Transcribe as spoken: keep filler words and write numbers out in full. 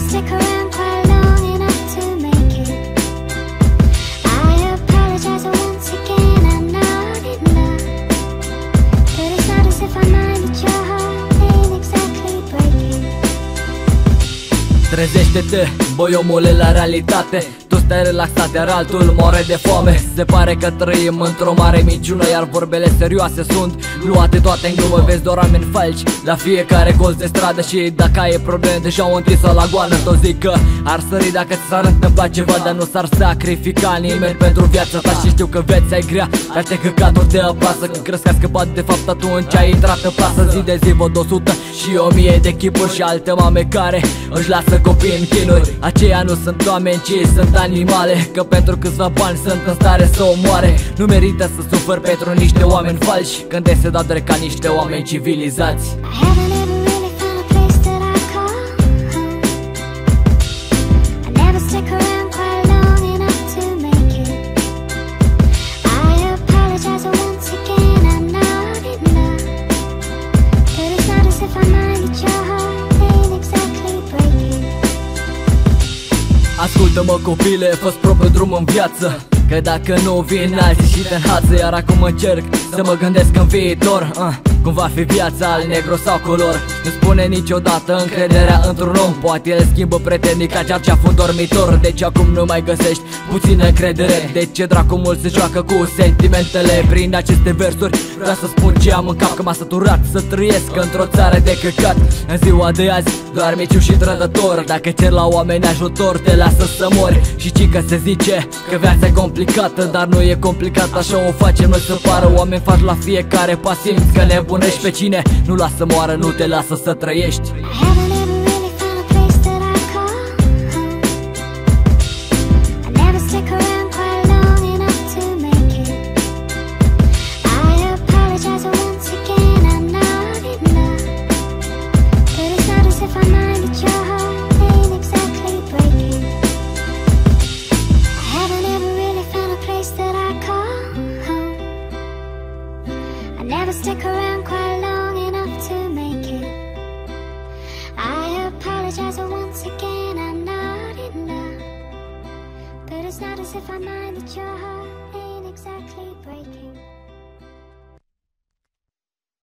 stick around quite long enough to make it. I apologize once again, I'm not in love, but it's not as if I mind that your heart ain't exactly breaking. Trezește-te, băi omule, la realitate. Tu stai relaxat, iar altul moare de foame. Se pare că trăim într-o mare minciună, iar vorbele serioase sunt luate toate în glumă. Vezi doar oameni falci la fiecare colț de stradă, și dacă ai probleme deja au întins-o la goană. Toți zic că ar sări dacă ți s-ar întâmpla ceva, dar nu s-ar sacrifica nimeni pentru viața ta. Și știu că viața e grea, dar te căcaturi te apasă. Când crezi că ai scăpat, de fapt atunci ai intrat în plasă. Zi de zi văd o sută și o mie de chipuri și alte mame care își lasă copii în chinuri. Aceia nu sunt oameni, ci sunt animale, că pentru câțiva bani sunt în stare să omoare. Nu merită să sufăr pentru niște oameni falși, când ei se dau drept ca niște oameni civilizați. Ascultă-mă copile, fă-ți propriul drum în viață, că dacă nu vin alții și te înhață. Iar acum încerc să mă gândesc în viitor, uh, cum va fi viața, al negru sau color. Nu spune niciodată încrederea într-un om, poate el schimbă pretenii ca cearceaf un dormitor. Deci acum nu mai găsești puțină încredere. De ce dracu mulți se joacă cu sentimentele? Prin aceste versuri vreau să spun ce am în cap, că m-a săturat să trăiesc într-o țară de căcat. În ziua de azi doar meciu și trădător, dacă cer la oameni ajutor te lasă să mori. Și ci că se zice că viața e complicată, dar nu e complicat, așa o facem noi să pară. Oameni faci la fiecare pas, simți că nebunești pe cine nu lasă să moară, nu te lasă să trăiești. Never stick around quite long enough to make it. I apologize once again, I'm not in love, but it's not as if I mind that your heart